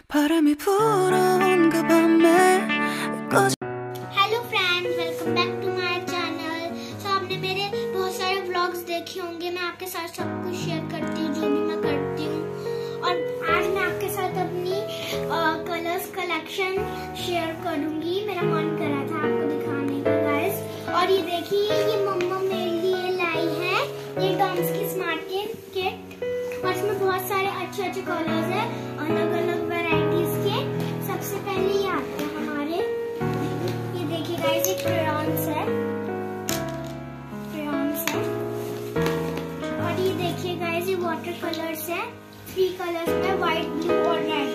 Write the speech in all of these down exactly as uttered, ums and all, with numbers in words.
바람이 불어온 그 밤에 꺼져. Hello friends, welcome back to my channel. So आपने मेरे बहुत सारे व्लॉग्स देखे होंगे। मैं आपके साथ सब कुछ शेयर करती हूँ, जो भी मैं करती हूँ। और आज मैं आपके साथ अपनी कलर्स कलेक्शन शेयर करूंगी। मेरा मन कर रहा था आपको दिखाने का गाइस। और ये देखिए, ये मम्मा मेरे लिए लाई है ये डॉम्स की स्मार्ट किट। और इसमें बहुत सारे अच्छे अच्छे कलर्स है, अलग अलग वेराइटीज के। सबसे पहले ये आते हैं हमारे, ये देखिए गाइस, ये क्रेयॉन्स है, क्रेयॉन्स है। और ये देखिए गाइस, ये वाटर कलर्स है, थ्री कलर्स में, व्हाइट, ब्लू और रेड।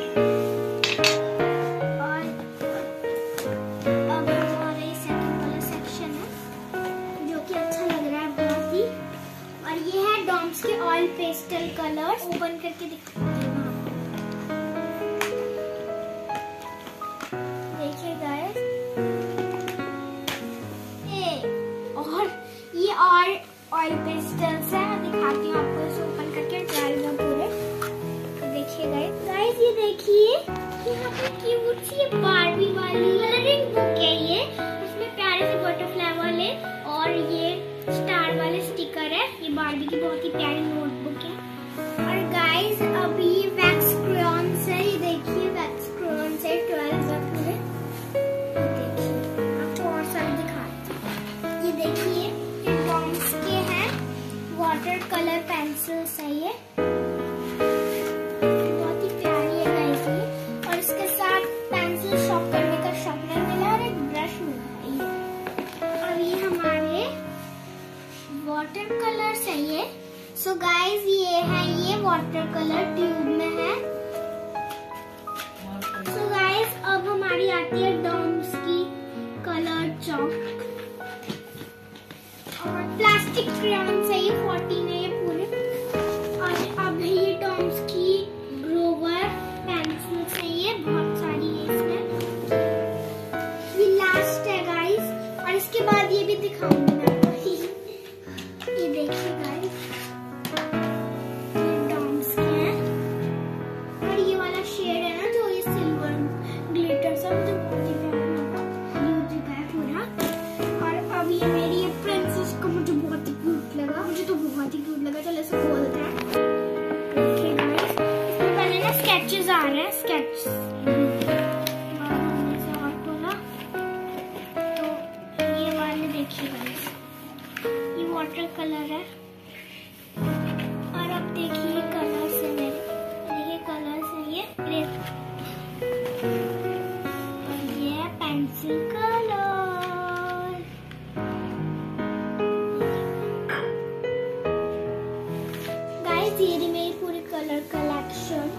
और अब हमारा ये सेकंड कलर सेक्शन है, जो कि अच्छा लग रहा है बहुत ही। और ये है डॉम्स के ऑयल पेस्टल कलर्स। ओपन करके दिखाते हैं, देखिए गाइस। और ये और ऑयल पेस्टल्स है, मैं दिखाती हूँ आपको इसे ओपन करके ट्रायल में पूरे। देखिए गाइस, गाइस ये देखिए, यहाँ पे क्यूट सी बारबी वाली कलरिंग बुक है ये। इसमें प्यारे से बटरफ्लाई वाले और ये स्टार वाले स्टिकर है। ये बारबी की बहुत ही प्यारी नोटबुक है। और गाइस, अब ये वैक्स क्रेयॉन्स है, ये देखिए वैक्स क्रेयॉन्स है, ट्वेल्व है पूरे। देखिए आपको और सारे दिखाती हूँ। ये देखिए, ये डॉम्स के हैं, वाटर कलर पेंसिल्स है ये, बहुत ही प्यारी है गाइस ये। और इसके साथ पेंसिल शॉर्प करने का शार्पनर मिला और एक ब्रश मिला है ये। और ये हमारे वाटर कलर्स है ये। सो so गाइस, ये है, ये वाटर कलर ट्यूब में है। सो so गाइस, अब हमारी आती है डॉम्स की कलर चॉक। और प्लास्टिक क्रेयॉन्स है ये, फोर्टीन है ये पूरे। और अब है ये डॉम्स की ग्रोवर पेंसिल्स है ये, बहुत सारी है इसमें। ये लास्ट है गाइस। और इसके बाद ये भी दिखाऊंगी मैं आपको। ये देखिए गाइस, ये डॉम्स के हैं। और ये वाला शेड है ना, जो ये सिल्वर ग्लिटर सा, मुझे बहुत ही प्यारा लगा, म्यूजिक है पूरा। और अब ये मेरी ये प्रिंसेस को मुझे बहुत ही क्यूट लगा, मुझे तो बहुत ही क्यूट लगा। चलो इसे खोलते हैं। देखिए गाइस, इसमें पहले ना स्केचेस आ रहे हैं, स्केच से और खोला तो ये वाले देखिए गाइस, ये वाटर कलर है। और अब देखिए कलर्स है मेरे, देखिए कलर्स है ये, और ये है पेंसिल कलर। गाइस, ये रही मेरी पूरी colour collection.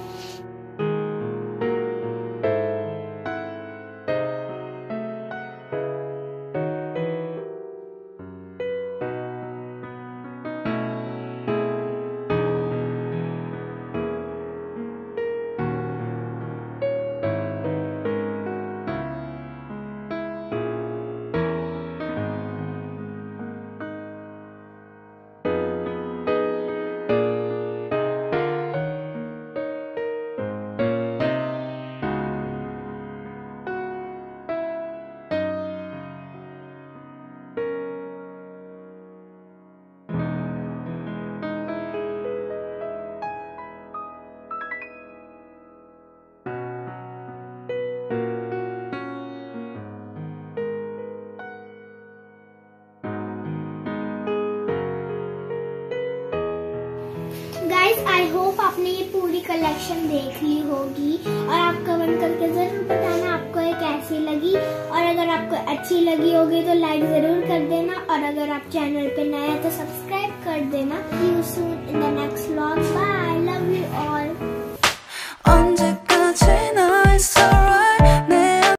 Guys, I hope आपने ये पूरी कलेक्शन देख ली होगी। और आप कमेंट करके जरूर बताना आपको ये कैसी लगी। और अगर आपको अच्छी लगी होगी तो लाइक जरूर कर देना। और अगर आप चैनल पे नए हैं तो सब्सक्राइब